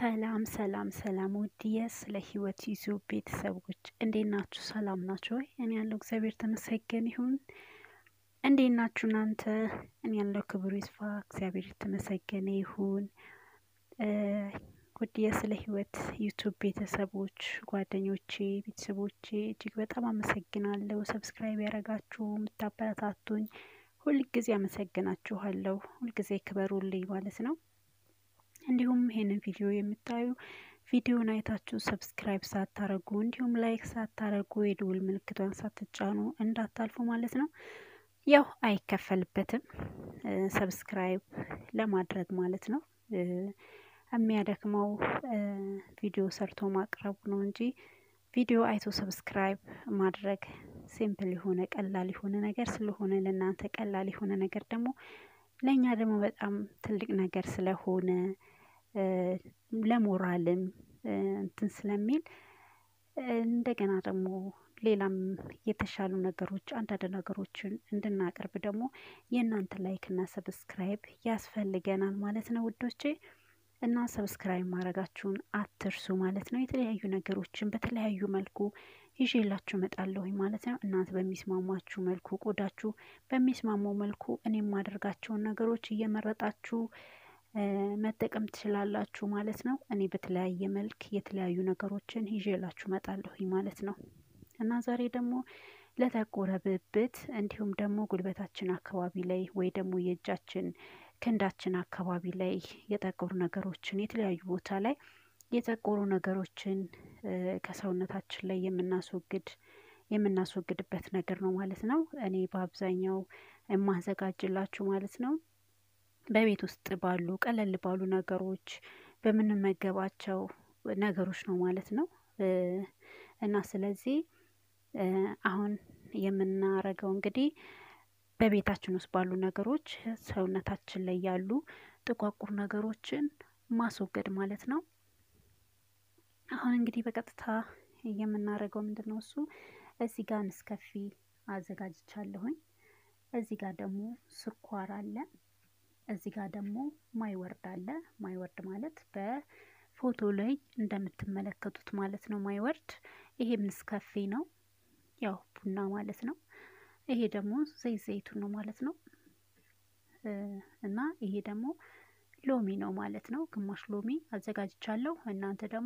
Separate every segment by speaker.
Speaker 1: ሰላም ውዲየስ ለህይወት ዩቲዩብ ቤተሰቦች እንዴት ናችሁ? ሰላም ናችሁ ወይ? እኔ ያለው እግዚአብሔር ተመሰገነ ይሁን። እንዴት ናችሁ እናንተ? እኔ ያለው ክብሩ ይስፋ እግዚአብሔር ተመሰገነ ይሁን። ውዲየስ ለህይወት ዩቲዩብ ቤተሰቦች ጓደኞቼ ቤተሰቦቼ እጅግ በጣም አመሰግናለሁ። ሰብስክራይብ ያደረጋችሁ የምታበረታቱኝ ሁልጊዜ አመሰግናችኋለሁ። ሁልጊዜ ክበሩልኝ ማለት ነው። እንዲሁም ይሄንን ቪዲዮ የምታዩ ቪዲዮን አይታችሁ ሰብስክራይብ ሳታረጉ እንዲሁም ላይክ ሳታረጉ የደወል ምልክቷን ሳትጫኑ እንዳታልፉ ማለት ነው። ያው አይከፈልበትም ሰብስክራይብ ለማድረግ ማለት ነው። የሚያደክመው ቪዲዮ ሰርቶ ማቅረብ ነው እንጂ ቪዲዮ አይቶ ሰብስክራይብ ማድረግ ሲምፕል የሆነ ቀላል የሆነ ነገር ስለሆነ ለእናንተ ቀላል የሆነ ነገር ደግሞ ለኛ ደግሞ በጣም ትልቅ ነገር ስለሆነ ለሞራልም እንትን ስለሚል እንደገና ደግሞ ሌላም የተሻሉ ነገሮች አንዳንድ ነገሮችን እንድናቀርብ ደግሞ የእናንተ ላይክ እና ሰብስክራይብ ያስፈልገናል ማለት ነው ውዶቼ። እና ሰብስክራይብ ማድረጋችሁን አትርሱ ማለት ነው። የተለያዩ ነገሮችን በተለያዩ መልኩ ይዤላችሁ እመጣለሁ ማለት ነው። እናንተ በሚስማማችሁ መልኩ ቆዳችሁ በሚስማማው መልኩ እኔም ማድረጋቸውን ነገሮች እየመረጣችሁ መጠቀም ትችላላችሁ ማለት ነው። እኔ በተለያየ መልክ የተለያዩ ነገሮችን ይዤላችሁ እመጣለሁ ማለት ነው። እና ዛሬ ደግሞ ለጠቆረ ብብት እንዲሁም ደግሞ ጉልበታችን አካባቢ ላይ ወይ ደግሞ የእጃችን ክንዳችን አካባቢ ላይ የጠቆሩ ነገሮችን የተለያዩ ቦታ ላይ የጠቆሩ ነገሮችን ከሰውነታችን ላይ የምናስወግድበት ነገር ነው ማለት ነው። እኔ በአብዛኛው የማዘጋጅላችሁ ማለት ነው በቤት ውስጥ ባሉ ቀለል ባሉ ነገሮች በምንመገባቸው ነገሮች ነው ማለት ነው። እና ስለዚህ አሁን የምናረገው እንግዲህ በቤታችን ውስጥ ባሉ ነገሮች ሰውነታችን ላይ ያሉ ጥቋቁር ነገሮችን ማስወገድ ማለት ነው። አሁን እንግዲህ በቀጥታ የምናረገው ምንድነው? እሱ እዚህ ጋር ንስከፊ አዘጋጅቻለሁኝ። እዚህ ጋር ደግሞ ስኳር አለ። እዚህ ጋር ደግሞ ማይወርድ አለ። ማይወርድ ማለት በፎቶ ላይ እንደምትመለከቱት ማለት ነው። ማይወርድ ይሄ ንስከፊ ነው፣ ያው ቡና ማለት ነው። ይሄ ደግሞ ዘይቱን ነው ማለት ነው። እና ይሄ ደግሞ ሎሚ ነው ማለት ነው። ግማሽ ሎሚ አዘጋጅቻለሁ። እናንተ ደግሞ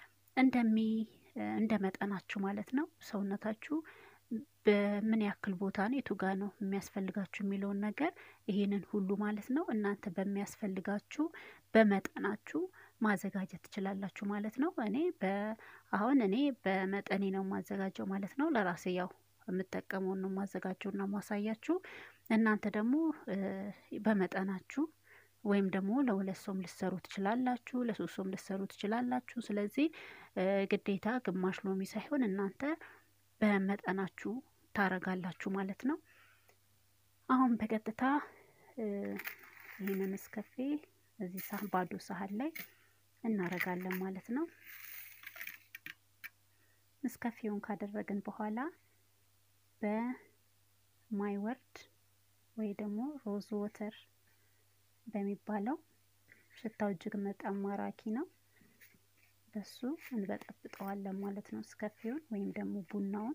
Speaker 1: እንደመጠናችሁ ማለት ነው። ሰውነታችሁ በምን ያክል ቦታ ነው የቱ ጋር ነው የሚያስፈልጋችሁ የሚለውን ነገር ይሄንን ሁሉ ማለት ነው እናንተ በሚያስፈልጋችሁ በመጠናችሁ ማዘጋጀት ትችላላችሁ ማለት ነው። አሁን እኔ በመጠኔ ነው ማዘጋጀው ማለት ነው። ለራሴ ያው የምጠቀመው ነው ማዘጋጀውና ማሳያችሁ። እናንተ ደግሞ በመጠናችሁ ወይም ደግሞ ለሁለት ሰውም ልትሰሩ ትችላላችሁ፣ ለሶስት ሰውም ልትሰሩ ትችላላችሁ። ስለዚህ ግዴታ ግማሽ ሎሚ ሳይሆን እናንተ በመጠናችሁ ታረጋላችሁ ማለት ነው። አሁን በቀጥታ ይሄንን ንስካፌ እዚህ ባዶ ሳህን ላይ እናረጋለን ማለት ነው። ንስካፌውን ካደረግን በኋላ በማይወርድ ወይ ደግሞ ሮዝ ወተር በሚባለው ሽታው እጅግ በጣም ማራኪ ነው። በሱ እንበጠብጠዋለን ማለት ነው። ንስካፌውን ወይም ደግሞ ቡናውን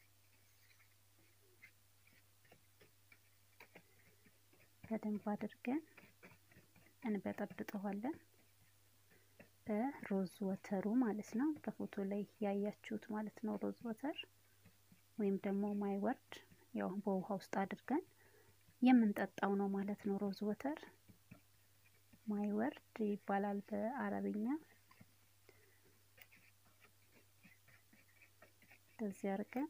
Speaker 1: በደንብ አድርገን እንበጠብጠዋለን በሮዝ ወተሩ ማለት ነው። በፎቶ ላይ ያያችሁት ማለት ነው። ሮዝ ወተር ወይም ደግሞ ማይወርድ ያው በውሃ ውስጥ አድርገን የምንጠጣው ነው ማለት ነው። ሮዝ ወተር ማይወርድ ይባላል በአረብኛ። እንደዚህ አድርገን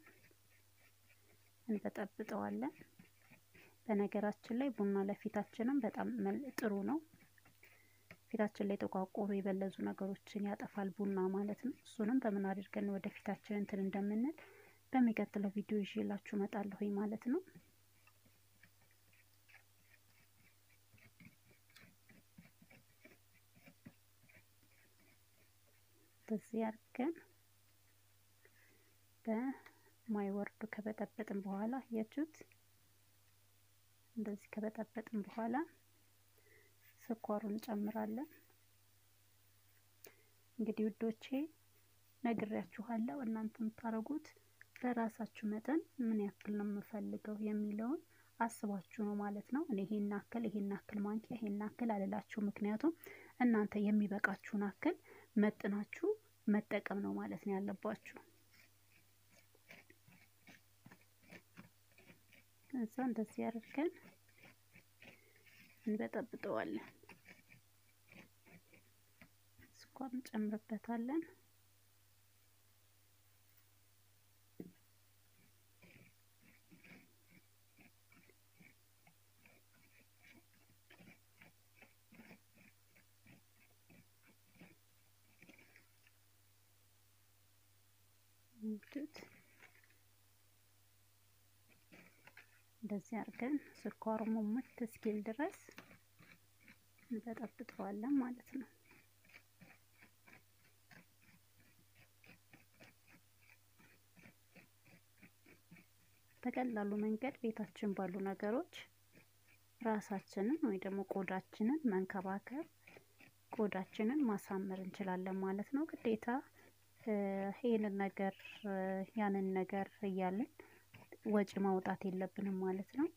Speaker 1: እንበጠብጠዋለን። በነገራችን ላይ ቡና ለፊታችንም በጣም ጥሩ ነው። ፊታችን ላይ ተቋቁሮ የበለዙ ነገሮችን ያጠፋል ቡና ማለት ነው። እሱንም በምን አድርገን ወደ ፊታችን እንትን እንደምንል በሚቀጥለው ቪዲዮ ይዤላችሁ እመጣለሁ ማለት ነው። በዚህ አድርገን በማይወርዱ ከበጠበጥን በኋላ ያችሁት እንደዚህ ከበጠበጥን በኋላ ስኳሩን እንጨምራለን። እንግዲህ ውዶቼ ነግሬያችኋለሁ። እናንተም ታረጉት ለራሳችሁ መጠን ምን ያክል ነው የምፈልገው የሚለውን አስባችሁ ነው ማለት ነው። እኔ ይሄን አክል ማንኪያ ይሄን አክል አልላችሁ። ምክንያቱም እናንተ የሚበቃችሁን አክል መጥናችሁ መጠቀም ነው ማለት ነው ያለባችሁ። ከዛ እንደዚህ አድርገን እንበጠብጠዋለን። ስኳር እንጨምርበታለን። እንደዚህ አድርገን ስኳሩ ሙሙት እስኪል ድረስ እንበጠብጠዋለን ማለት ነው። በቀላሉ መንገድ ቤታችን ባሉ ነገሮች ራሳችንን ወይ ደግሞ ቆዳችንን መንከባከብ፣ ቆዳችንን ማሳመር እንችላለን ማለት ነው። ግዴታ ይሄንን ነገር ያንን ነገር እያልን ወጪ ማውጣት የለብንም ማለት ነው።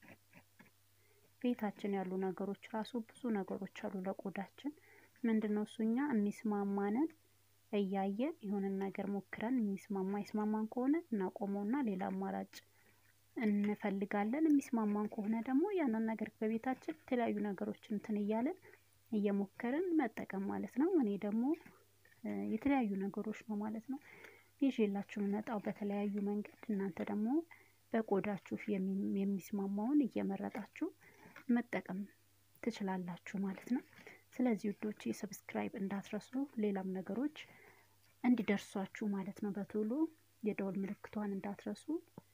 Speaker 1: ቤታችን ያሉ ነገሮች ራሱ ብዙ ነገሮች አሉ ለቆዳችን። ምንድነው እሱኛ የሚስማማንን እያየን የሆነ ነገር ሞክረን የሚስማማን ከሆነ እናቆመውና ሌላ አማራጭ እንፈልጋለን። የሚስማማን ከሆነ ደግሞ ያንን ነገር በቤታችን የተለያዩ ነገሮችን እንትን እያለን እየሞከርን መጠቀም ማለት ነው። እኔ ደግሞ የተለያዩ ነገሮች ነው ማለት ነው ይዤላችሁ መጣው በተለያዩ መንገድ። እናንተ ደግሞ በቆዳችሁ የሚስማማውን እየመረጣችሁ መጠቀም ትችላላችሁ ማለት ነው። ስለዚህ ውዶቼ ሰብስክራይብ እንዳትረሱ፣ ሌላም ነገሮች እንዲደርሷችሁ ማለት ነው በቶሎ የደወል ምልክቷን እንዳትረሱ፣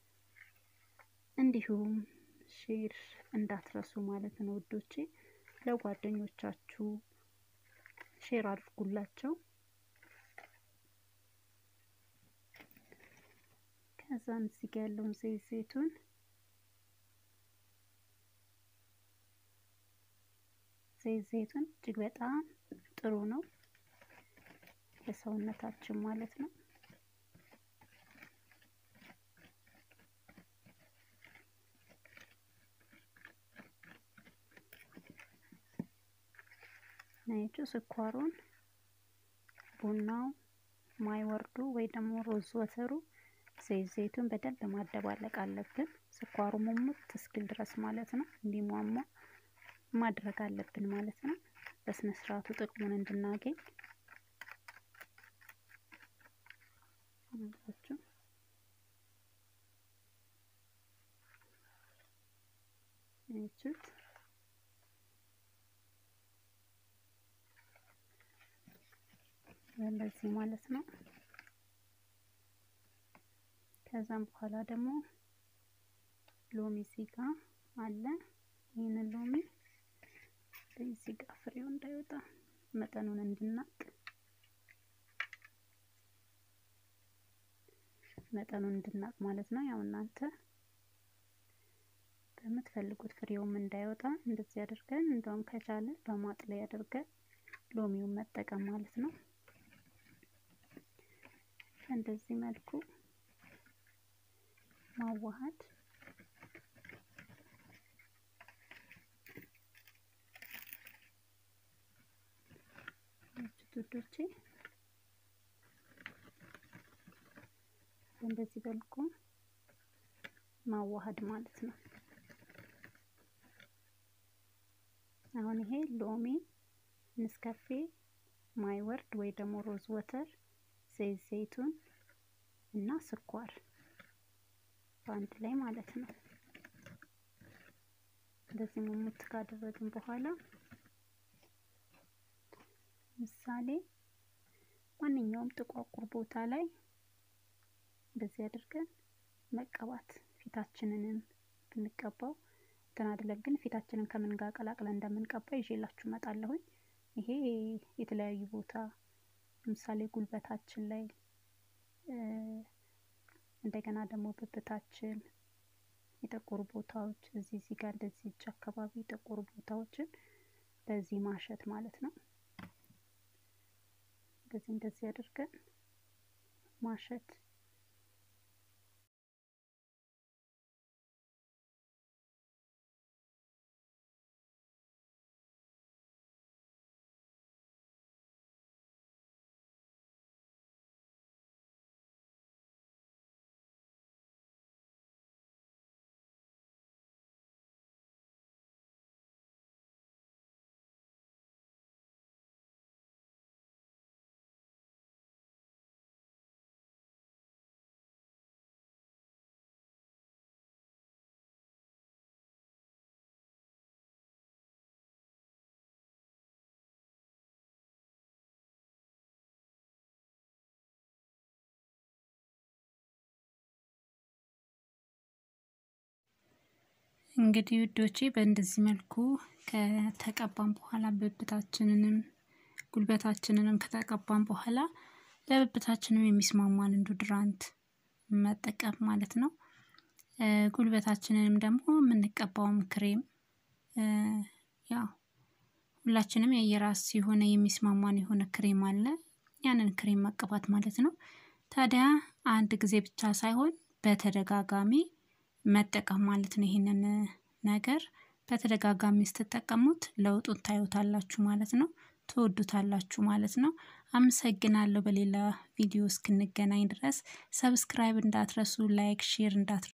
Speaker 1: እንዲሁም ሼር እንዳትረሱ ማለት ነው ውዶቼ። ለጓደኞቻችሁ ሼር አድርጉላቸው። ከዛም እዚህ ጋር ያለውን ዘይቱን እጅግ በጣም ጥሩ ነው ለሰውነታችን ማለት ነው። ነጭ ስኳሩን፣ ቡናው ማይወርዱ ወይ ደግሞ ሮዝ ወተሩ ዘይቱን በደንብ ማደባለቅ አለብን። ስኳሩ ሙሙት እስኪል ድረስ ማለት ነው እንዲሟሟ ማድረግ አለብን ማለት ነው። በስነ ስርዓቱ ጥቅሙን እንድናገኝ ማለት እንደዚህ ማለት ነው። ከዛም በኋላ ደግሞ ሎሚ ሲጋ አለ። ይሄንን ሎሚ እዚህ ጋር ፍሬው እንዳይወጣ መጠኑን እንድናቅ ማለት ነው። ያው እናንተ በምትፈልጉት ፍሬውም እንዳይወጣ እንደዚህ አድርገን እንደውም ከቻለ በማጥለያ አድርገን ሎሚውን መጠቀም ማለት ነው። እንደዚህ መልኩ ማዋሃድ ውዶቼ። እንደዚህ መልኩ ማዋሃድ ማለት ነው። አሁን ይሄ ሎሚ፣ ንስካፌ፣ ማይወርድ ወይ ደግሞ ሮዝ ወተር፣ ዘይቱን እና ስኳር በአንድ ላይ ማለት ነው። እንደዚህ ሙሙት ካደረግን በኋላ ምሳሌ ማንኛውም ጥቋቁር ቦታ ላይ እንደዚህ አድርገን መቀባት፣ ፊታችንንም ብንቀባው ተናድለን ግን ፊታችንን ከምን ጋር ቀላቅለን እንደምንቀባ ይዤላችሁ እመጣለሁ። ይሄ የተለያዩ ቦታ ለምሳሌ ጉልበታችን ላይ እንደገና ደግሞ ብብታችን የጠቆሩ ቦታዎች እዚህ ጋር እንደዚህ እጅ አካባቢ የጠቆሩ ቦታዎችን በዚህ ማሸት ማለት ነው። እንደዚህ አድርገን ማሸት እንግዲህ ውዶቼ በእንደዚህ መልኩ ከተቀባን በኋላ ብብታችንንም ጉልበታችንንም ከተቀባን በኋላ ለብብታችንም የሚስማማን ዶድራንት መጠቀም ማለት ነው። ጉልበታችንንም ደግሞ የምንቀባውም ክሬም ያው ሁላችንም የየራስ የሆነ የሚስማማን የሆነ ክሬም አለ ያንን ክሬም መቀባት ማለት ነው። ታዲያ አንድ ጊዜ ብቻ ሳይሆን በተደጋጋሚ መጠቀም ማለት ነው። ይሄንን ነገር በተደጋጋሚ ስትጠቀሙት ለውጡን ታዩታላችሁ ማለት ነው። ትወዱታላችሁ ማለት ነው። አመሰግናለሁ። በሌላ ቪዲዮ እስክንገናኝ ድረስ ሰብስክራይብ እንዳትረሱ፣ ላይክ ሼር እንዳትረሱ።